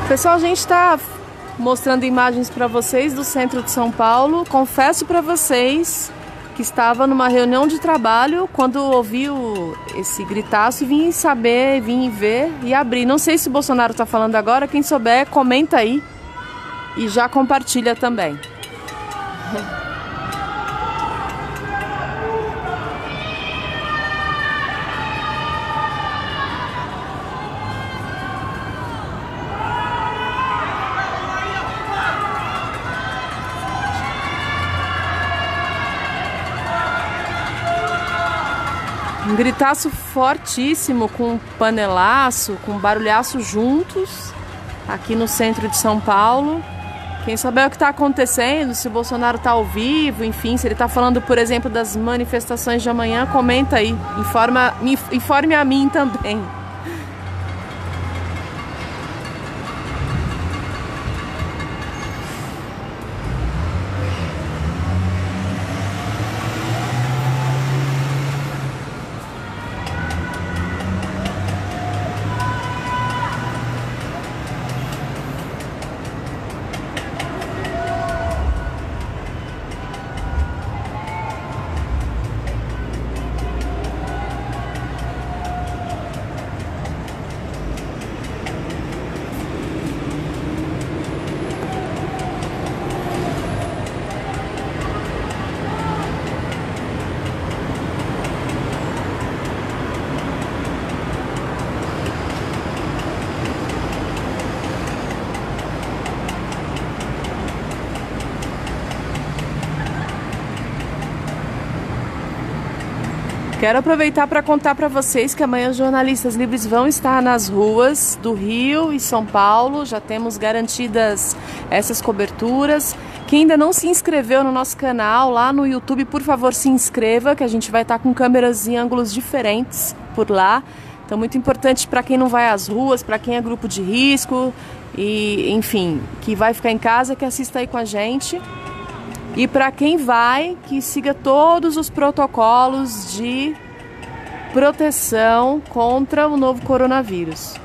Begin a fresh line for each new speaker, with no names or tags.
Pessoal, a gente está mostrando imagens para vocês do centro de São Paulo. Confesso para vocês que estava numa reunião de trabalho quando ouvi esse gritaço e vim saber, vim ver e abrir. Não sei se o Bolsonaro está falando agora, quem souber comenta aí e já compartilha também. Um gritaço fortíssimo, com panelaço, com barulhaço juntos, aqui no centro de São Paulo. Quem souber o que está acontecendo, se o Bolsonaro está ao vivo, enfim, se ele está falando, por exemplo, das manifestações de amanhã, comenta aí, informe a mim também. Quero aproveitar para contar para vocês que amanhã os jornalistas livres vão estar nas ruas do Rio e São Paulo. Já temos garantidas essas coberturas. Quem ainda não se inscreveu no nosso canal lá no YouTube, por favor, se inscreva, que a gente vai estar com câmeras em ângulos diferentes por lá. Então, muito importante para quem não vai às ruas, para quem é grupo de risco e, enfim, que vai ficar em casa, que assista aí com a gente. E para quem vai, que siga todos os protocolos de proteção contra o novo coronavírus.